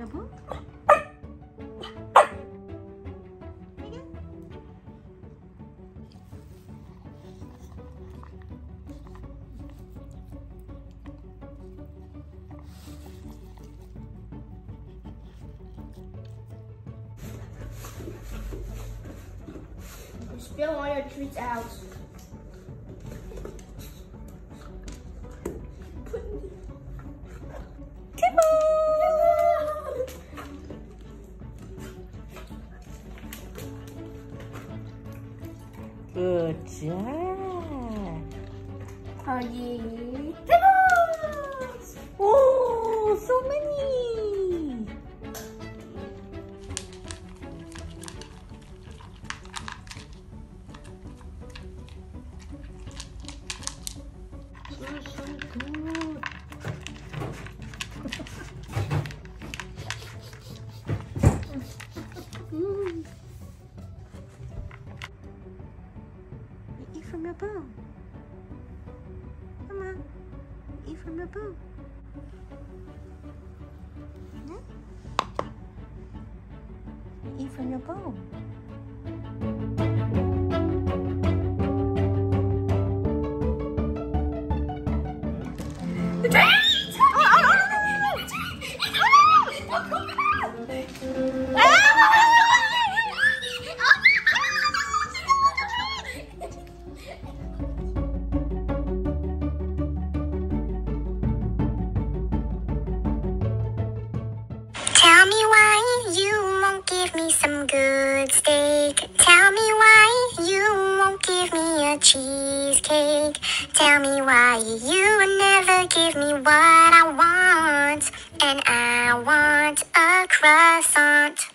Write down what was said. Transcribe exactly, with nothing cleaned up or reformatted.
your boo? You spill all your treats out. Come on! Good job. Corgi. Oh, so many. You're so good. Mm. Eat from your bowl. Come on. Eat from your bowl. Yeah? Eat from your bowl. Tell me why you won't give me some good steak. Tell me why you won't give me a cheesecake. Tell me why you would never give me what I want. And I want a croissant.